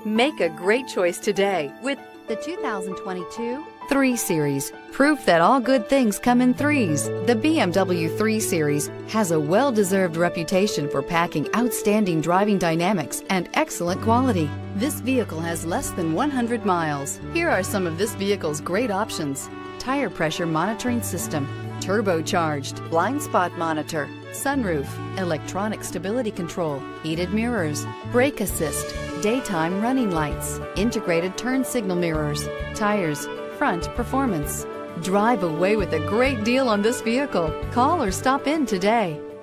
Make a great choice today with the 2022 3 Series. Proof that all good things come in threes. The BMW 3 Series has a well-deserved reputation for packing outstanding driving dynamics and excellent quality. This vehicle has less than 100 miles. Here are some of this vehicle's great options: tire pressure monitoring system, turbocharged, blind spot monitor, sunroof, electronic stability control, heated mirrors, brake assist, daytime running lights, integrated turn signal mirrors, tires, front performance. Drive away with a great deal on this vehicle. Call or stop in today.